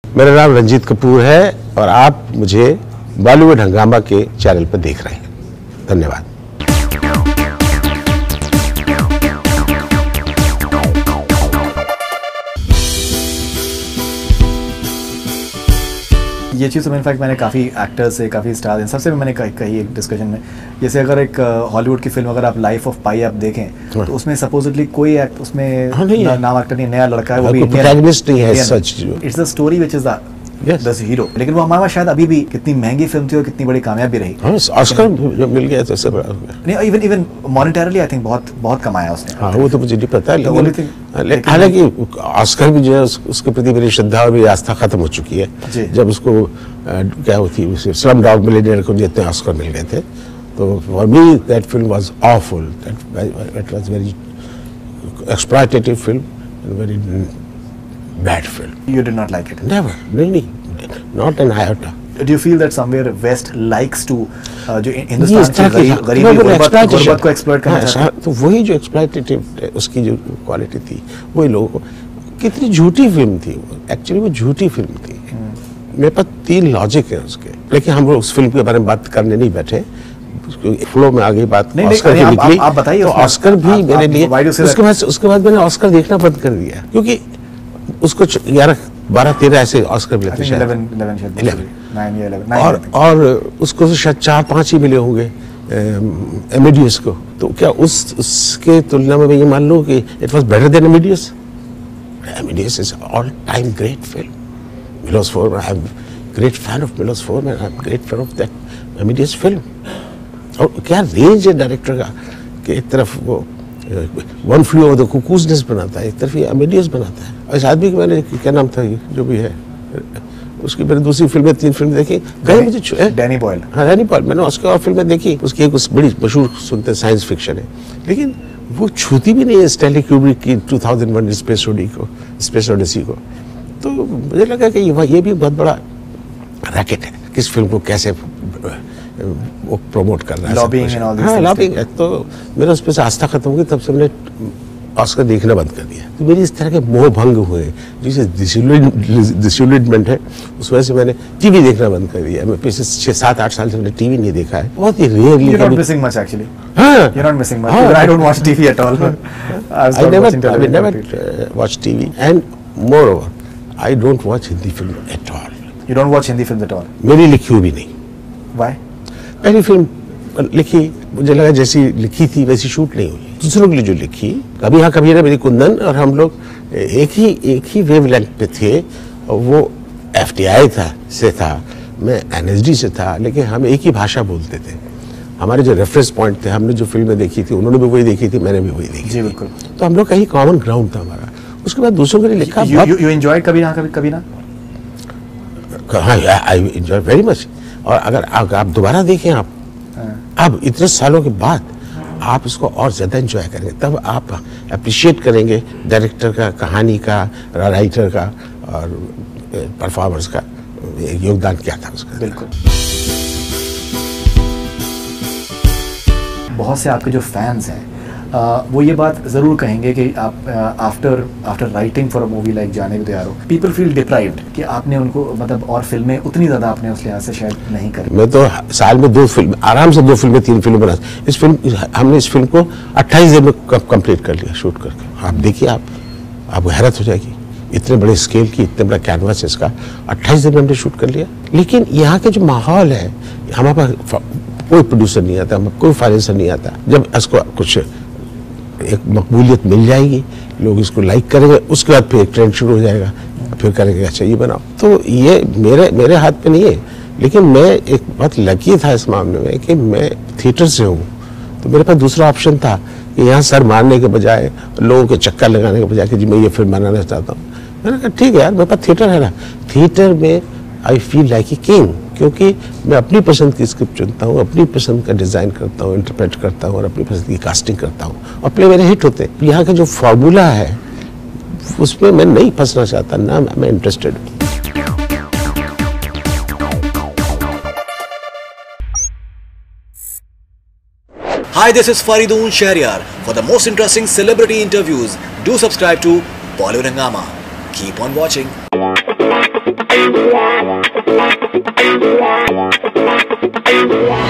मेरा नाम रंजीत कपूर है और आप मुझे बॉलीवुड हंगामा के चैनल पर देख रहे हैं। धन्यवाद। ये चीज़ तो इनफैक्ट मैंने काफ़ी एक्टर्स से, काफ़ी स्टार इन सबसे भी मैंने कही एक डिस्कशन में, जैसे अगर एक हॉलीवुड की फिल्म अगर आप लाइफ ऑफ पाई आप देखें तो उसमें सपोजिटली कोई उसमें नाम एक्टर नहीं, नया लड़का है, वो भी प्रोटैगनिस्ट नहीं है सच। It's the story which is the hero. लेकिन वो हमारे शायद अभी भी कितनी महंगी फिल्म थी और कितनी बड़ी कामयाब भी रही। ऑस्कर जब मिल गया तो सब नहीं, इवन मॉनेटरली आई थिंक बहुत कमाया उसने। हाँ, वो तो मुझे नहीं पता, लेकिन हालांकि ऑस्कर भी जो है उसके प्रति मेरी श्रद्धा और मेरी आस्था खत्म हो चुकी है। जब उसको क्या होती स्लम डॉग मिलियनेयर को जितने ऑस्कर मिल गए थे, तो for me that film was awful, that was very exploitative film, very bad film. You did not like it? Never, really, not an iota. Do you feel that somewhere West likes to जो हिंदुस्तान की गरीबी गुर्बत को exploit करना चाहता है? तो वही जो एक्सप्लॉयटेटिव उसकी जो क्वालिटी थी, वही लोगों को, कितनी झूठी फिल्म थी वो, एक्चुअली वो झूठी फिल्म थी। मेरे पास 3 लॉजिक है उसके, लेकिन हम लोग उस फिल्म के बारे में बात करने नहीं बैठे, फ्लो में आगे बात ऑस्कर की निकली। आप बताइए। तो ऑस्कर भी मेरे लिए, उसके बाद मैंने ऑस्कर देखना बंद कर दिया, क्योंकि उसको 11, 12, 13 ऐसे ऑस्कर मिले थे शायद, 11 और उसको शायद 4-5 ही मिले होंगे एमेडियस को। तो क्या उसके तुलना में मैं ये मान लूं कि it was better than Amadeus? Amadeus is all time great film. Milos Forman, I am great fan of Milos Forman, I am great fan of that Amadeus film. और क्या रेंज है डायरेक्टर का कि एक तरफ वो one flew over the cuckoo's nest बनाता है, एक तरफ ये अमेडियस बनाता है। और इस आदमी की मैंने क्या नाम था ये जो भी है, उसकी मैंने दूसरी फिल्में 3 फिल्में देखी, कहीं मुझे डैनी बॉयल। हाँ, डैनी बॉयल, मैंने उसके और फिल्में देखी, उसकी एक बड़ी मशहूर सुनते साइंस फिक्शन है, लेकिन वो छूती भी नहीं है स्टैनली क्यूब्रिक की 2001 स्पेस ओडिसी को। तो मुझे लगा कि ये भी बहुत बड़ा रैकेट है, किस फिल्म को कैसे वो प्रमोट कर रहा है, लॉबिंग। तो मेरा उस पर से आस्था खत्म हो गई, तब से मैंने ऑस्कर देखना बंद कर दिया। तो मेरी इस तरह के मोह भंग हुए, जिसे डिसल्यूटमेंट है, उस वजह से मैंने टीवी देखना बंद कर दिया। मैं पिछले 6-7-8 साल से मैंने टीवी नहीं देखा है, बहुत ही rarely. You're not missing much actually. You're not missing much. I don't watch TV at all. I never watch TV, and moreover, I don't watch Hindi film at all. You don't watch Hindi films at all? मेरी लिखी हुई भी नहीं। Why? पहली film लिखी, मुझे लगा जैसी लिखी थी वैसी शूट नहीं हुई। दूसरों के लिए जो लिखी, कभी हाँ कभी ना, मेरी कुंदन और हम लोग एक ही वेवलेंथ पे थे। और वो FTI था, मैं NSD से था, लेकिन हम एक ही भाषा बोलते थे। हमारे जो रेफरेंस पॉइंट थे, हमने जो फिल्में देखी थी, उन्होंने भी वही देखी थी, मैंने भी वही देखी जी, बिल्कुल। तो हम लोग कहीं कॉमन ग्राउंड था हमारा। उसके बाद दूसरों के लिए लिखा। You enjoyed कभी ना? हाँ, I enjoy very much। और अगर आप दोबारा देखें, आप अब इतने सालों के बाद आप इसको और ज़्यादा एंजॉय करेंगे, तब आप अप्रिशिएट करेंगे डायरेक्टर का, कहानी का, राइटर का और परफॉर्मर्स का योगदान क्या था उसका। बिल्कुल। बहुत से आपके जो फैंस हैं वो ये बात ज़रूर कहेंगे कि आप after writing for a movie like जाने को तैयार हो, पीपल फील डिप्राइव्ड कि आपने उनको मतलब और फिल्में उतनी ज़्यादा आपने उस लिहाज से शायद नहीं करी। मैं तो साल में 2 फिल्म, आराम से 2 फिल्में 3 फिल्में बना। हमने इस फिल्म को 28 दिन में कंप्लीट कर लिया शूट करके। आप देखिए, आप हैरत हो जाएगी, इतने बड़े स्केल की, इतने बड़ा कैनवास है इसका, 28 दिन में हमने शूट कर लिया। लेकिन यहाँ के जो माहौल है, हमारे पास कोई प्रोड्यूसर नहीं आता, कोई फाइनेंसर नहीं आता। जब इसको कुछ एक मकबूलियत मिल जाएगी, लोग इसको लाइक करेंगे, उसके बाद फिर एक ट्रेंड शुरू हो जाएगा, फिर करेंगे अच्छा ये बनाओ। तो ये मेरे हाथ पे नहीं है, लेकिन मैं एक बहुत लकी था इस मामले में कि मैं थिएटर से हूँ, तो मेरे पास दूसरा ऑप्शन था कि यहाँ सर मारने के बजाय, लोगों के चक्कर लगाने के बजाय कि जी मैं ये फिल्म बनाना चाहता हूँ, मैंने कहा ठीक है यार, मेरे पास थिएटर है ना, थिएटर में I feel like a king, क्योंकि मैं अपनी पसंद की स्क्रिप्ट चुनता हूँ, अपनी पसंद का डिज़ाइन करता हूँ, इंटरप्रेट करता हूँ और अपनी पसंद की कास्टिंग करता हूँ और प्ले मेरे हिट होते हैं। यहाँ का जो फॉर्मूला है उसमें मैं नहीं फंसना चाहता, ना मैं इंटरेस्टेड हूँ। Hi, this is Faridoon Shahryar. For the most interesting celebrity interviews, do subscribe to Bollywood Hungama. Keep on watching. Yeah.